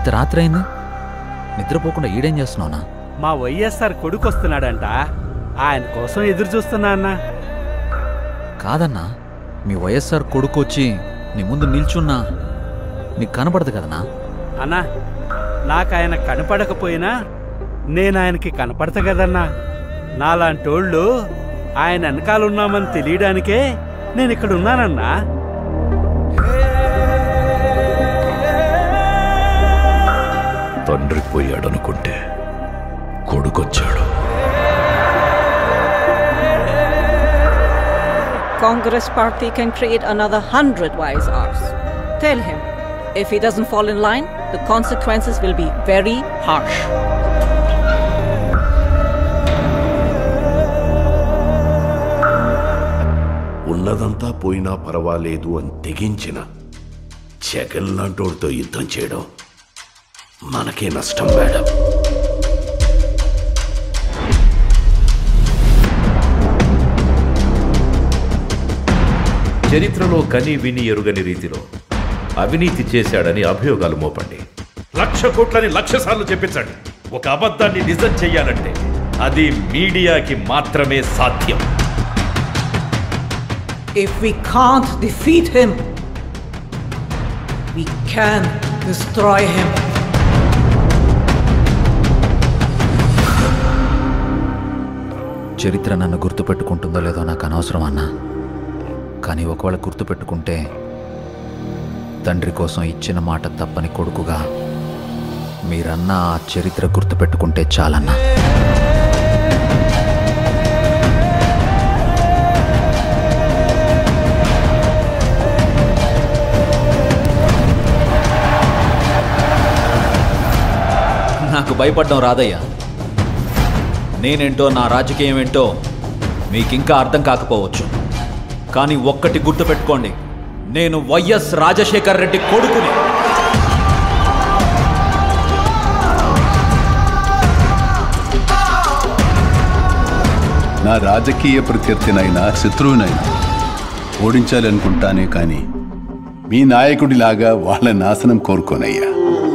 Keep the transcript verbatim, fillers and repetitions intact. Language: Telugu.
ఇంత రాత్రి అయింది, నిద్రపోకుండా ఈడేం చేస్తున్నావునా? మా వైఎస్ఆర్ కొడుకు వస్తున్నాడంట, ఆయన కోసం ఎదురు చూస్తున్నా అన్నా. కాదన్నా, మీ వైఎస్ఆర్ కొడుకు వచ్చి నీ ముందు నిల్చున్నా నీకు కనపడదు కదనా? అన్నా, నాకు ఆయన కనపడకపోయినా నేను ఆయనకి కనపడతా కదన్నా. నాలాంటోళ్ళు ఆయన వెనకాలన్నామని తెలియడానికే నేను ఇక్కడ ఉన్నానన్నా. తండ్రి పోయాడనుకుంటే కొడుకొచ్చాడు. Congress party can create another hundred wise hours. Tell him, if he doesn't fall in line, the consequences will be very harsh. ఉన్నదంతా పోయినా పర్వాలేదు అని తెగించిన జగన్ లాంటోడితో యుద్ధం చేయడం మనకే నష్టం మేడం. చరిత్రలో కని విని ఎరుగని రీతిలో అవినీతి చేశాడని అభియోగాలు మోపండి. లక్ష కోట్లని లక్ష సార్లు చెప్పించండి. ఒక అబద్ధాన్ని నిజం చెయ్యాలంటే అది మీడియాకి మాత్రమే సాధ్యం. If we can't defeat him, we can destroy him. చరిత్ర నన్ను గుర్తుపెట్టుకుంటుందో లేదో నాకు అనవసరం అన్నా, కానీ ఒకవేళ గుర్తుపెట్టుకుంటే తండ్రి కోసం ఇచ్చిన మాట తప్పని కొడుకుగా మీరన్నా ఆ చరిత్ర గుర్తుపెట్టుకుంటే చాలన్నా. నాకు భయపడడం రాదయ్యా. నేనేంటో, నా రాజకీయం ఏంటో మీకింకా అర్థం కాకపోవచ్చు, కానీ ఒక్కటి గుర్తుపెట్టుకోండి, నేను వైఎస్ రాజశేఖర్ రెడ్డి కొడుకుని. నా రాజకీయ ప్రత్యర్థినైనా శత్రువునైనా ఓడించాలనుకుంటానే కానీ మీ నాయకుడిలాగా వాళ్ళ నాశనం కోరుకోనయ్యా.